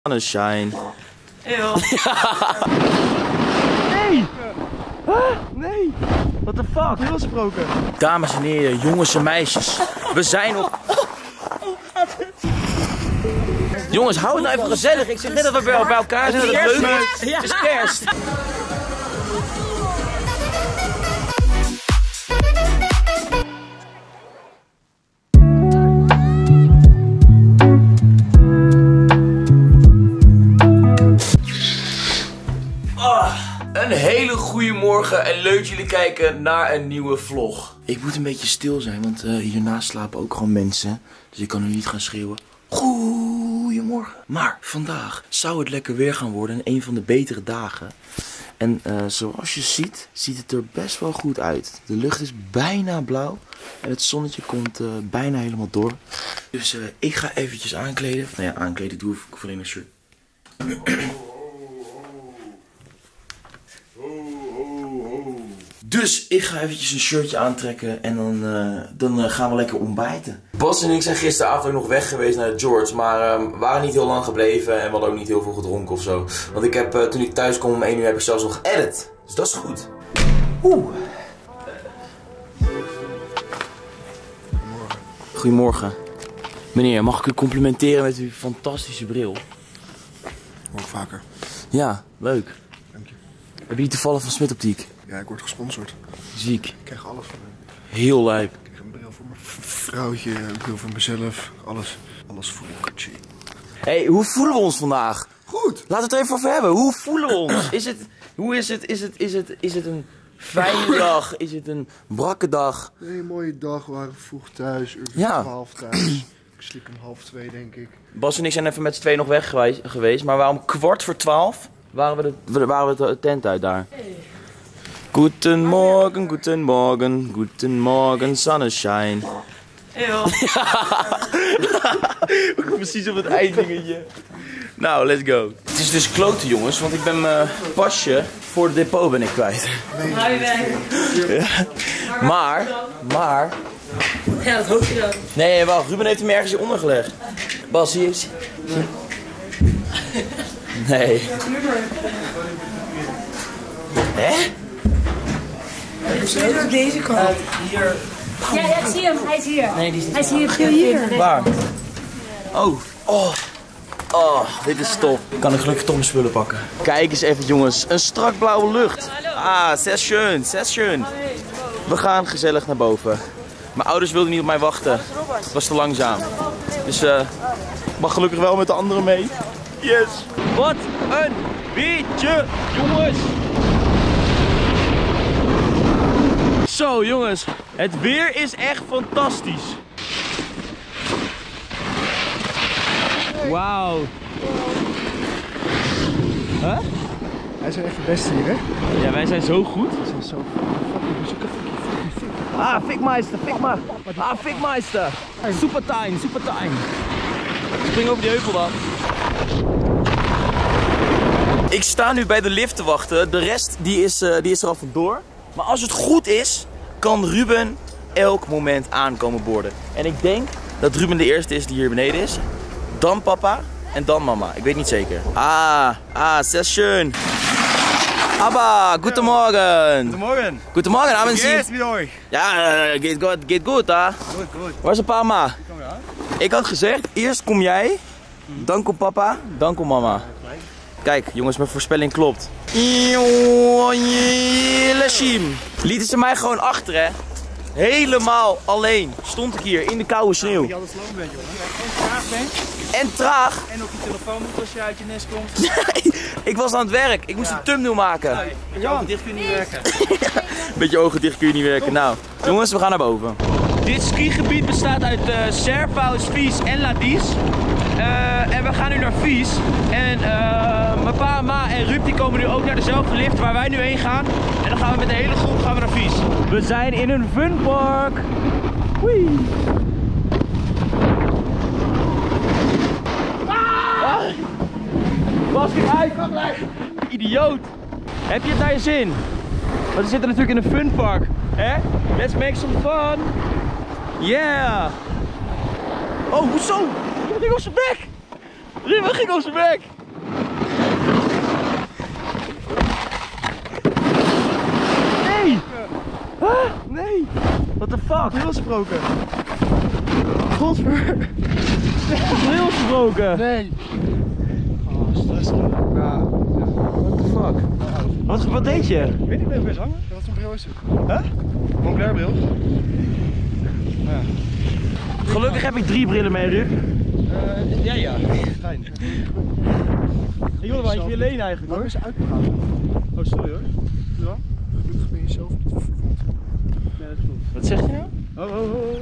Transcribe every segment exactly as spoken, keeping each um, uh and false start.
Sunshine. Eeuw. Nee! Huh? Nee! What the fuck? Heel gesproken. Dames en heren, jongens en meisjes. We zijn op... Jongens, hou het nou even gezellig. Ik zeg net dat we bij elkaar zijn. Het is leuk. Het is kerst. Een hele goede morgen en leuk jullie kijken naar een nieuwe vlog. Ik moet een beetje stil zijn, want uh, hiernaast slapen ook gewoon mensen. Dus ik kan nu niet gaan schreeuwen. Goedemorgen. Maar vandaag zou het lekker weer gaan worden en een van de betere dagen. En uh, zoals je ziet, ziet het er best wel goed uit. De lucht is bijna blauw en het zonnetje komt uh, bijna helemaal door. Dus uh, ik ga eventjes aankleden. Nou ja, aankleden doe ik voor een shirt. Dus ik ga eventjes een shirtje aantrekken en dan, uh, dan uh, gaan we lekker ontbijten. Bas en ik zijn gisteravond ook nog weg geweest naar George, maar uh, we waren niet heel lang gebleven en we hadden ook niet heel veel gedronken of zo. Want ik heb, uh, toen ik thuis kwam om één uur heb ik zelfs nog geëdit. Dus dat is goed. Oeh. Goedemorgen. Meneer, mag ik u complimenteren met uw fantastische bril? Ook vaker. Ja, leuk. Dank je. Heb je die toevallig van Smit Optiek? Ja, ik word gesponsord. Ziek. Ik krijg alles van hem. Heel lijp. Ik krijg een bril voor mijn vrouwtje, een bril voor mezelf. Alles, alles voor Katje. Hé, hey, hoe voelen we ons vandaag? Goed. Laten we het er even over hebben. Hoe voelen we ons? Is het, hoe is het? Is het, is het, is het een fijne dag? Is het een brakke dag? Nee, een mooie dag. We waren vroeg thuis, uur Ja. twaalf thuis. Ik sliep om half twee, denk ik. Bas en ik zijn even met z'n tweeën nog weg geweest, geweest, maar om kwart voor twaalf waren we de, waren we de tent uit daar. Goedemorgen, goedemorgen, goedemorgen, sunshine. Eeuw. Precies op het einddingetje. Nou, let's go. Het is dus kloten jongens, want ik ben mijn pasje voor de depot ben ik kwijt. Nee. Hou je weg. Ja. Maar, maar... Ja, dat hoop je dan. Nee, wacht, Ruben heeft hem ergens hieronder gelegd. Bas, zie je? Zie je? Nee. Hè? Op deze kant. Uh, hier. Ja, ja, ik zie hem. Hij is hier. Nee, die is niet. Hij is hier. Veel hier. Waar? Oh. Oh. Oh, dit is top. Ik kan er gelukkig toch mijn spullen pakken. Kijk eens even jongens. Een strak blauwe lucht. Ah, zes schön, zes schön. We gaan gezellig naar boven. Mijn ouders wilden niet op mij wachten. Het was te langzaam. Dus uh, ik mag gelukkig wel met de anderen mee. Yes. Wat een weetje, jongens. Zo jongens, het weer is echt fantastisch. Wauw. Huh? Wij zijn echt de beste hier, hè? Ja, wij zijn zo goed. We zijn zo fucking fucking fucking fucking. Ah, Fikmeister, Fikma. Ah, Fikmeister. Super time, super time. Spring over die heuvel dan. Ik sta nu bij de lift te wachten. De rest die is, uh, die is er al vandoor. Maar als het goed is, kan Ruben elk moment aankomen borden. En ik denk dat Ruben de eerste is die hier beneden is. Dan papa en dan mama. Ik weet niet zeker. Ah, ah, sehr schön. Abba, guten Morgen. Guten Morgen. Guten Morgen, haben Sie... Yes, mit euch. Ja, uh, geht goed, geht goed, hè? Goed, goed. Waar is de papa? Ik had gezegd, eerst kom jij, dan komt papa, dan komt mama. Kijk, jongens, mijn voorspelling klopt. Lieten ze mij gewoon achter, hè? Helemaal alleen stond ik hier in de koude sneeuw. Je altijd sloom bent, jongen. Gewoon traag bent. En traag. En op je telefoon moet als je uit je nest komt. Nee, ik was aan het werk. Ik moest een thumbnail maken. Nee, met je ogen dicht kun je niet werken. Met je ogen dicht kun je niet werken. Nou, jongens, we gaan naar boven. Dit skigebied bestaat uit uh, Servaus, Vies en Ladies. Uh, en we gaan nu naar Vies. En uh, mijn pa, ma en Ruud die komen nu ook naar dezelfde lift waar wij nu heen gaan. En dan gaan we met de hele groep gaan we naar Vies. We zijn in een funpark. Wee. Ah! Bas, kijk uit, kom gelijk. Idioot. Heb je het naar je zin? Want we zitten natuurlijk in een funpark. Hè? Let's make some fun. Yeah. Oh, hoezo? Ruben ging op zijn bek! Ruben ging op zijn bek! Nee! Huh? Nee! What the fuck? Bril is gebroken. Godver... Bril is gebroken! Nee. Oh, stresselijk. Ja. What the fuck? Wat, wat deed je? Ik weet niet, ben je best hangen? Wat voor bril is het? Huh? Moncler bril? Ja. Gelukkig heb ik drie brillen mee, Ruud. Uh, ja, ja. Fijn. Ik wilde wel eentje lenen eigenlijk Waar hoor. is uitgegaan? Oh, sorry hoor. Ja? Gelukkig ben je zelf niet verwond. Nee, dat is goed. Wat zeg je nou? Oh, oh, oh.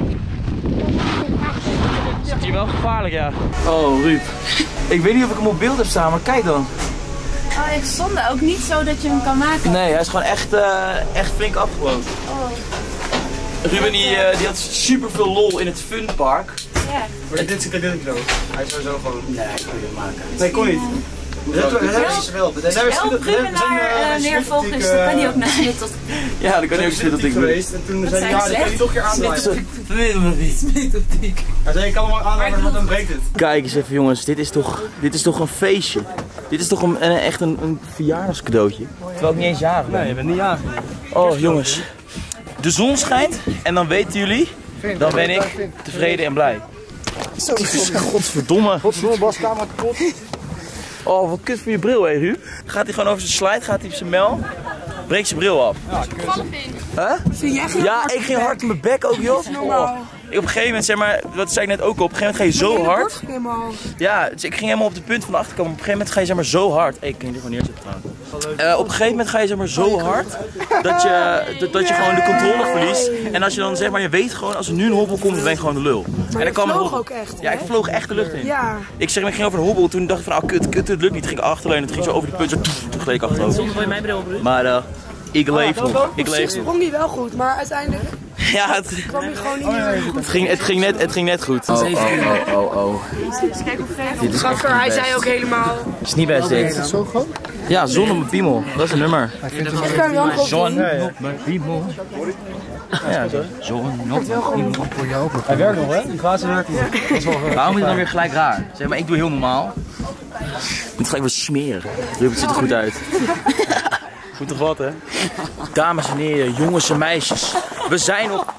Is hier wel gevaarlijk, ja. Oh, Ruud. Ik weet niet of ik hem op beeld heb staan, maar kijk dan. Oh, ik zonde ook niet zo dat je hem kan maken. Nee, hij is gewoon echt, uh, echt flink afgewoond. Oh, Ruben die, uh, die had super veel lol in het funpark. ja. Maar dit zit er dit zo. Hij is sowieso gewoon... Nee, ik kon het maken. Nee, kon niet. Dat hebben ze wel. Dat hebben ze Wel Ruben naar meer volgers, dan kan hij ook naar je tot... Ja, dan kan hij ook zitten dat ik geweest. En toen zei hij, ja, dat kan je nog een keer aandraaien. Smitoptiek. Hij zei, ik kan hem wel aandraaien, maar dan breekt het. Kijk eens even jongens, dit is toch, dit is toch een feestje. Dit is toch een, een, echt een, een verjaardagscadeautje. Terwijl ik niet eens jarig ben. Nee, je bent niet jarig. Oh jongens, de zon schijnt en dan weten jullie, dan ben ik tevreden en blij. Zo, Godverdomme. Godverdomme, Bas, camera kapot. Oh, wat kut voor je bril, hé Ruud. Gaat hij gewoon over zijn slide, gaat hij op zijn mel, breekt zijn bril af. Huh? Ja, ik ging hard in mijn bek ook, joh. Oh. Ik op een gegeven moment, zeg maar, dat zei ik net ook op, op een gegeven moment ga je zo hard. Ja, dus ik ging helemaal op de punt van de achterkant. Op een gegeven moment ga je zeg maar zo hard. Hey, ik kan je dit gewoon neerzetten trouwens. Uh, op een gegeven moment ga je zeg maar zo hard dat je, dat, dat je gewoon de controle verliest. En als je dan zeg maar, je weet gewoon, als er nu een hobbel komt, dan ben je gewoon de lul. Maar en je dan vloog kwam ook echt, Ja, ik vloog echt de lucht in. Ja. Ik zeg, ik ging over een hobbel, toen dacht ik van, ah kut, kut, het lukt niet. Toen ging ik achterleunen, toen ging ik zo over die punt, zo, toen gleed ik achterover. Zonder voor je mijn bril, broer. Maar uh, ik leef nog, ik Op leef zich nog. sprong hij wel goed, maar uiteindelijk Ja, het, kwam hij gewoon niet meer goed. het, ging, het, ging net, het ging net goed. Oh, oh, oh, oh, oh. Dit is Gaffer, hij zei ook helemaal... is niet best dit. Is het zo groot? Ja, zon op mijn piemel, dat is een nummer. Ik kan hem wel goed Zon doen. op mijn piemel. Ja, zo. Zon op mijn piemel. Voor jou ook. Hij werkt nog, hè? Die glazen werkt nog. Dat is wel Waarom is het dan weer gelijk raar? Zeg maar, ik doe heel normaal. Het gelijk weer smeren. Ruben, het ziet er goed uit. Goed toch wat, hè? Dames en heren, jongens en meisjes. We zijn op...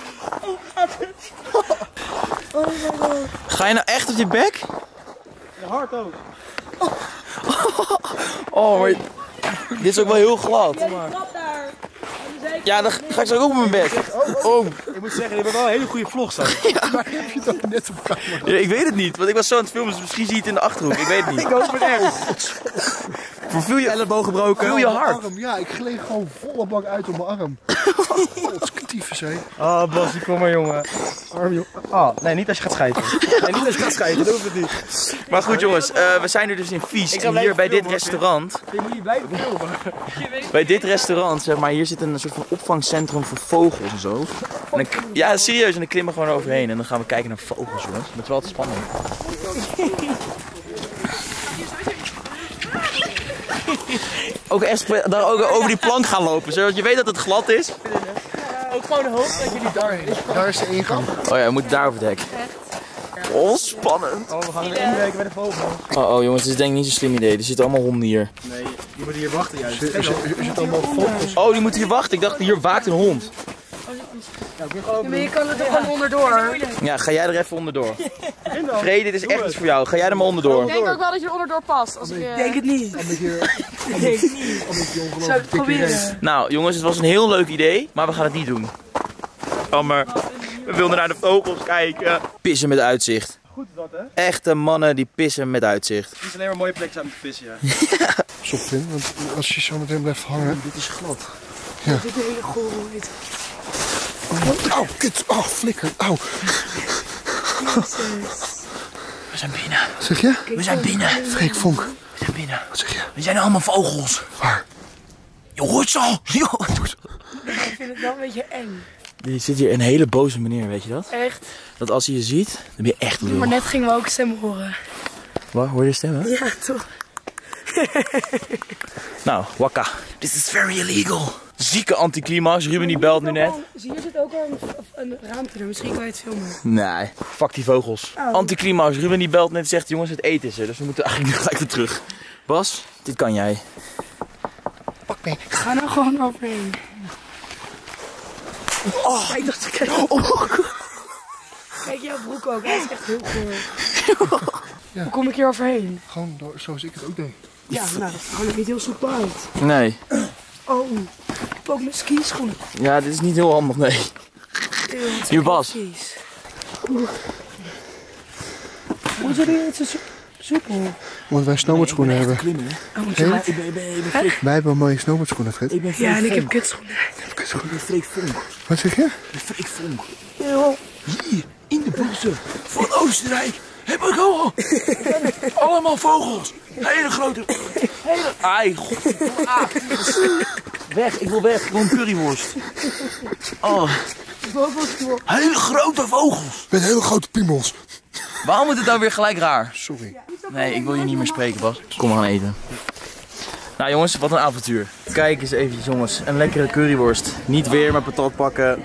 Ga je nou echt op je bek? hard ook. Oh, maar... Dit is ook wel heel glad. Ja, dan ga ik zo ook op mijn bek. Oh. Ik moet zeggen, je hebt wel een hele goede vlog staan. Maar heb je het ook net op camera? Ja, ik weet het niet, want ik was zo aan het filmen, dus misschien zie je het in de Achterhoek. Ik weet het niet. Ik hoop het echt. Verviel je elleboog gebroken? Voel je hard? Arm, ja, ik gleed gewoon volle bak uit op mijn arm. Godskatiefes, hé. Ah, oh, Basie, kom maar jongen. Arm, joh. Ah, nee, niet als je gaat schijten. Nee, niet als je gaat schijten, dat hoeft het niet. Maar goed jongens, uh, we zijn nu dus in Vies. En hier bij dit restaurant. Je moet niet blijven filmen. Bij dit restaurant, zeg maar, hier zit een soort van opvangcentrum voor vogels en zo. En ik, ja, serieus, en dan klimmen we gewoon overheen en dan gaan we kijken naar vogels, jongens. Dat is wel te spannend. Ook echt daar ook over die plank gaan lopen, zodat je weet dat het glad is. Ook gewoon hoop dat jullie daar... Daar is de ingang. Oh ja, we moeten daar over het hek. Oh, spannend. Oh, we gaan er inbreken bij de vogel. Oh, oh jongens, dit is denk ik niet zo'n slim idee. Er zitten allemaal honden hier. Nee, die moeten hier wachten juist. Er zitten allemaal vogels. Oh, die moeten hier wachten. Ik dacht, hier waakt een hond. Ja, maar je kan het er gewoon onderdoor. Ja, ga jij er even onderdoor. Vrede, dit is echt iets voor jou. Ga jij er maar onderdoor. Ik denk ook wel dat je er onderdoor past. Als ik, uh... denk het niet. Een beetje, Ik denk het niet. Zou ik het proberen? Nou, jongens, het was een heel leuk idee, maar we gaan het niet doen. Jammer. We wilden naar de vogels kijken. Pissen met uitzicht. Goed is dat, hè? Echte mannen die pissen met uitzicht. Het is alleen maar mooie plekjes aan het vissen, ja. Stop, Vin, want als je zo meteen blijft hangen. Dit is glad. Dit is een hele goeie. Auw, kut. Oh, flikker. Auw. We zijn binnen. Zeg je? We zijn binnen. Freek Vonk. We zijn binnen. Wat zeg je? We zijn allemaal vogels. Waar? Je hoort ze al. Je hoort- Ik vind het wel een beetje eng. Er zit hier een hele boze meneer, weet je dat? Echt? Dat als hij je ziet, dan ben je echt lul. Maar net gingen we ook stemmen horen. Waar, hoor je de stemmen? Ja, toch? Nou, wakka. This is very illegal. zieke anticlimax. Ruben die belt nu net. Hier zit ook al een, een raampje, misschien kan je het filmen. Nee, fuck die vogels. Oh. Anticlimax. Ruben die belt net en zegt, jongens, het eten is er. Dus we moeten eigenlijk nu gelijk weer terug. Bas, dit kan jij. Pak mee. Ga nou gewoon overheen. Oh, kijk dat kijk. Oh. Kijk jouw broek ook, hij is echt heel goor. Ja. Hoe kom ik hier overheen? Gewoon door, zoals ik het ook deed. Ja, nou, dat ziet er gewoon niet heel soepel uit. Nee. Oh, ik heb ook mijn skischoenen. Ja, dit is niet heel handig, nee. Hier, Bas. Hoe is het zo soepel? Omdat wij snowboardschoenen hebben. Klimmen, hè? Oh, hey? ik ben, ik ben, ik ben wij hebben mooie snowboardschoenen, Fred. Ik ben ja, en ik heb kutschoenen. Ik ben Freek Vonk. Wat zeg je? Ik ben Freek Vonk. Hier, in de bossen van Oostenrijk hebben we gewoon allemaal vogels. Hele grote. Hele. Ai, god. Ah. Weg, ik wil weg. Gewoon curryworst. Oh. Hele grote vogels. Met hele grote piemels. Waarom wordt het nou weer gelijk raar? Sorry. Nee, ik wil je niet meer spreken, Bas. Kom, we gaan eten. Nou jongens, wat een avontuur. Kijk eens eventjes jongens, een lekkere curryworst. Niet weer met patat pakken.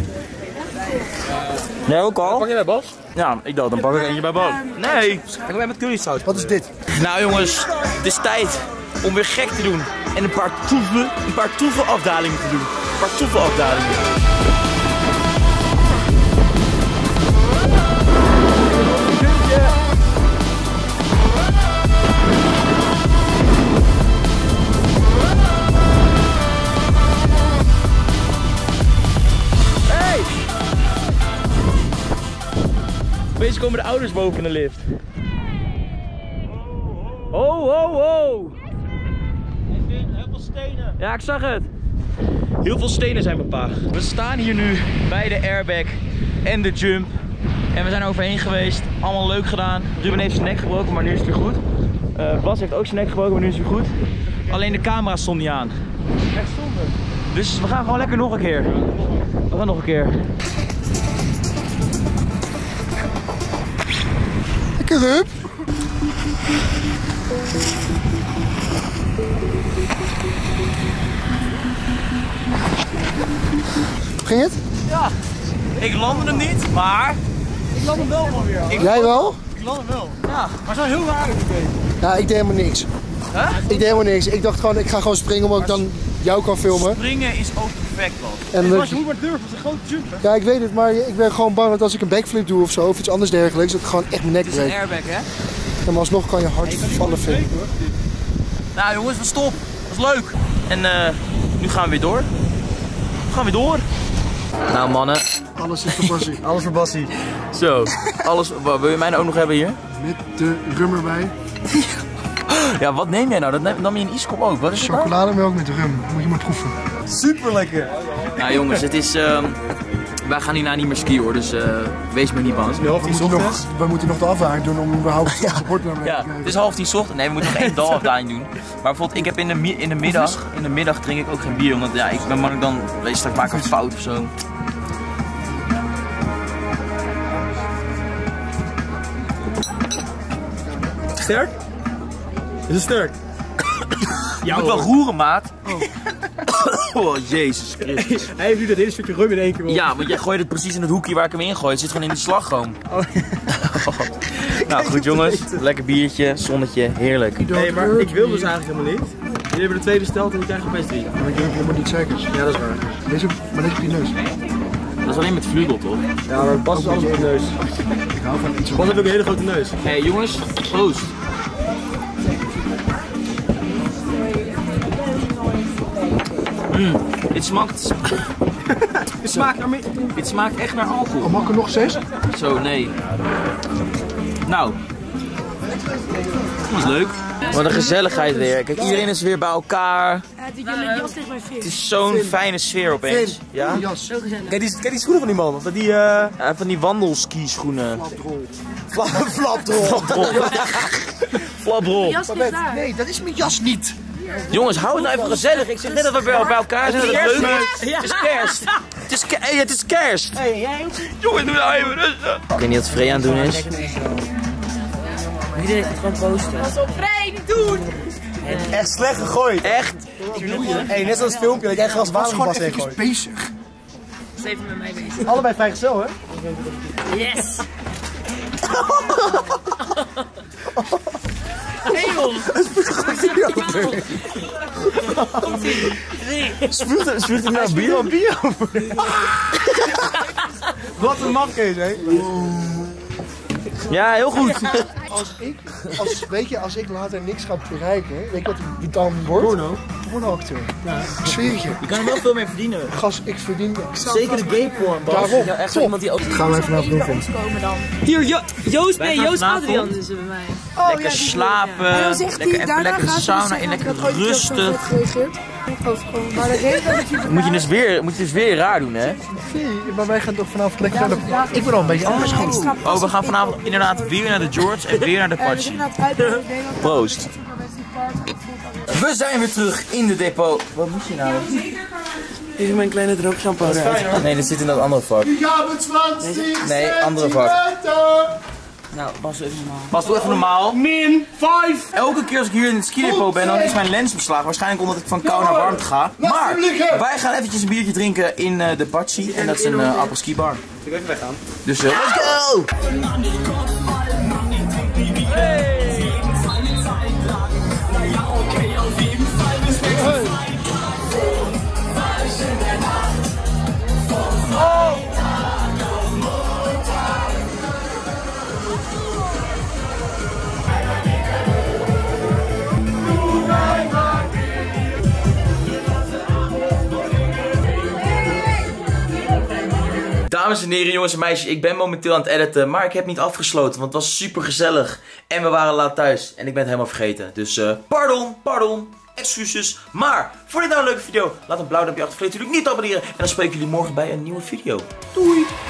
Jij ook al? Pak je bij Bas? Ja, ik dacht, dan pak ik eentje bij Bas. Nee. Kijk bij met currysaus. Wat is dit? Nou jongens, het is tijd om weer gek te doen. En een paar toeven, een paar toeven afdalingen te doen. Een paar toeven afdalingen. Opeens komen de ouders boven in de lift. Oh, oh, oh! Heel veel stenen. Ja, ik zag het. Heel veel stenen zijn mijn pa. We staan hier nu bij de airbag en de jump. En we zijn overheen geweest. Allemaal leuk gedaan. Ruben heeft zijn nek gebroken, maar nu is het weer goed. Uh, Bas heeft ook zijn nek gebroken, maar nu is het weer goed. Alleen de camera stond niet aan. Echt zonde. Dus we gaan gewoon lekker nog een keer. We gaan nog een keer. Lekker Rup. Ging het? Ja, ik landde hem niet, maar ik land hem wel gewoon weer. Ik Jij wel? Ik land hem wel. Ja, maar zo heel raar idee. Ja, ik deed helemaal niks. Huh? Ik deed helemaal niks. Ik dacht gewoon, ik ga gewoon springen omdat ik dan jou kan filmen. Springen is ook perfect, man. En hey, Bas, je moet maar durven, het is een grote jump. Hè? Ja, ik weet het, maar ik ben gewoon bang dat als ik een backflip doe of zo, of iets anders dergelijks, dat ik gewoon echt mijn nek breek. Het is een airbag, hè? En maar alsnog kan je hard hey, vallen, vind ik. Nou jongens, we stop. Dat was leuk. En uh, nu gaan we weer door. We gaan weer door. Nou mannen. Alles is voor Bassie. Alles voor Bassie. Zo, alles. Wil je mij nou ook nog hebben hier? Met de rum erbij. Ja, wat neem jij nou? Dat neem, nam je een iskop ook. Wat is het? Chocolademelk met rum. Moet je maar proeven. Super lekker. Nou jongens, het is. Uh, wij gaan hierna niet meer skiën hoor, dus uh, wees maar niet bang. We moeten, nog, we moeten nog de afdaling doen om überhaupt ja. support naar ja, het is half tien 's ochtend. Nee, we moeten nog één dalafdaling doen. Maar bijvoorbeeld, ik heb in de, in de middag, in de middag drink ik ook geen bier, omdat ja, ik ben bang dan, weet je, straks maak ik een fout of zo. Sterk? Is het sterk? Je moet wel roeren, maat. Oh, oh Jezus Christus. Hij heeft nu dat hele stukje rum in één keer op. Ja, want jij gooit het precies in het hoekje waar ik hem in gooi. Het zit gewoon in die slagroom. Oh. Nou goed jongens, lekker biertje, zonnetje, heerlijk. Nee, maar ik wil dus eigenlijk helemaal niet. Jullie hebben er twee besteld en die krijgen opeens drie. Maar ik heb helemaal niet zeker. Ja, dat is waar. Deze, maar deze op die neus. Dat is alleen met vlugel toch? Ja, maar Bas is alles op de neus. Ik hou van iets. Bas heeft ook een hele grote neus. Hé hey, jongens, proost. Mm, dit smaakt... Het smaakt naar... Dit smaakt echt naar alcohol. Oh, mag ik er nog zes? Zo, nee. Nou. Dat is leuk. Wat een gezelligheid weer. Kijk, iedereen is weer bij elkaar. Het is zo'n fijne sfeer opeens. Ja? Kijk die, kijk die schoenen van die man. Of dat die, uh... ja, van die wandelski schoenen. Flaprol. Flaprol. Flaprol. Nee, dat is mijn jas niet. Jongens, hou het nou even gezellig. Ik zeg net dat we bij elkaar zijn. Dat het leuk is. Het is kerst. Het is, hey, het is kerst. Jongens, doe nou even rustig. Ik weet niet wat Freya aan het doen is. Iedereen gaat gewoon posten. Pas op, Vrij, niet doen! Echt slecht gegooid. Echt? Hey, net zoals het filmpje dat jij een glas water was heen gooit. bezig. Is even met mij bezig. Allebei vrijgezel, hè? Yes! Hé joh! Spuugt er spuugt er nou bier op bier over? Wat een mafkees, hè? Ja, heel goed. Als ik, als, weet je, als ik later niks ga bereiken, weet je wat ik dan word? Porno. Pornoacteur. Ja. Ik zweer het je. Je kan er wel veel mee verdienen. Gast, ik verdien... Zeker de gayporn, Bas. Daarom. Ja, echt zo Top. iemand die ook... Gaan wij vanavond doen, Vince? Hier, jo Joost, Wij nee, gaan Joost vanavond- Adrian is er bij mij. Oh, Lekker ja, die- slapen, En dan zegt lekker hij, even daarna lekker gaat hij sauna dus in, zeggen, lekker ik had ooit een keer op zo'n rustig. vlog gereageerd. Overkomen. Maar de reden dat je... Moet je dus weer, moet je dus weer raar doen, hè? Nee, maar wij gaan toch vanavond lekker naar de... Ik ben al een beetje anders gaan. Oh, we gaan vanavond inderdaad weer naar de George en weer naar de Patsy. Proost. We zijn weer terug in de depot. Wat moet je nou? Even mijn kleine droogshampoo eruit. Nee, dat zit in dat andere vak. Nee, andere vak. Nou, Bas, even normaal. Bas, doe even normaal. Min vijf. Elke keer als ik hier in het skidepot ben, dan is mijn lens beslagen. Waarschijnlijk omdat ik van kou naar warmte ga. Maar wij gaan eventjes een biertje drinken in uh, de Patsy. En dat is een uh, apres-ski bar. Ik even weggaan. Dus uh, let's go! Dames en heren, jongens en meisjes, ik ben momenteel aan het editen, maar ik heb niet afgesloten, want het was super gezellig. En we waren laat thuis en ik ben het helemaal vergeten. Dus uh, pardon, pardon, excuses. Maar, vond je dit nou een leuke video? Laat een blauw duimpje achter, vergeet natuurlijk niet te abonneren. En dan spreek ik jullie morgen bij een nieuwe video. Doei!